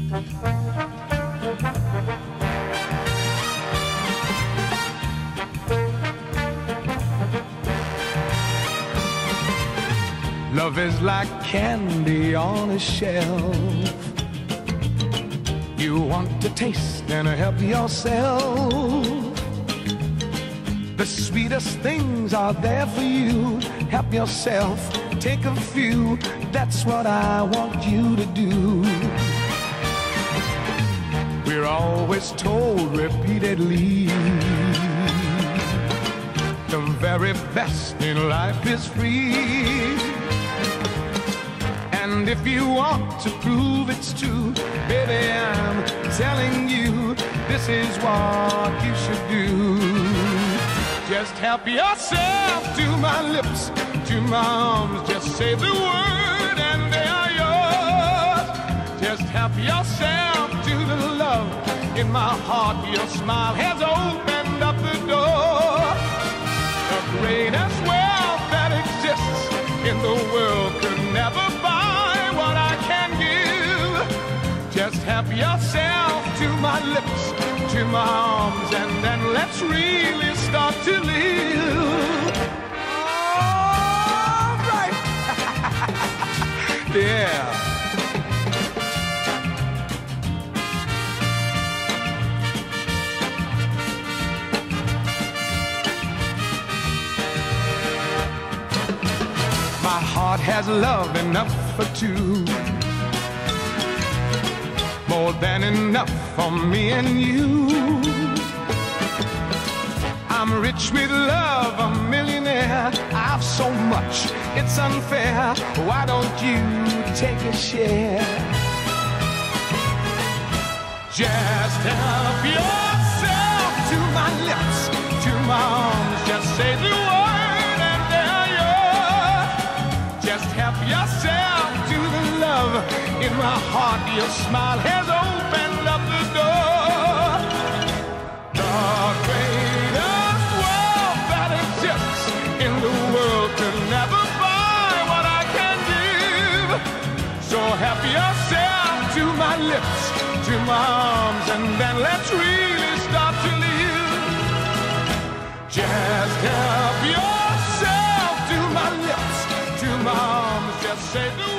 Love is like candy on a shelf. You want to taste and help yourself. The sweetest things are there for you. Help yourself, take a few. That's what I want you to do. We're always told repeatedly, the very best in life is free. And if you want to prove it's true, baby, I'm telling you, this is what you should do. Just help yourself to my lips, to my arms. Just say the word and they are yours. Just help yourself to the love in my heart. Your smile has opened up the door. The greatest wealth that exists in the world could never buy what I can give. Just help yourself to my lips, to my arms, and then let's really start to live. All right. Yeah. My heart has love enough for two, more than enough for me and you. I'm rich with love, a millionaire. I've so much, it's unfair. Why don't you take a share? Just help yourself to my lips, to my arms. Just say the word and they're yours. Just help yourself to the love in my heart. Your smile has opened up the door. The greatest wealth that exists in the world could never buy what I can give. So help yourself to my lips, to my arms, and then let's really start to live. Just help yourself to my lips, to my arms. Just say the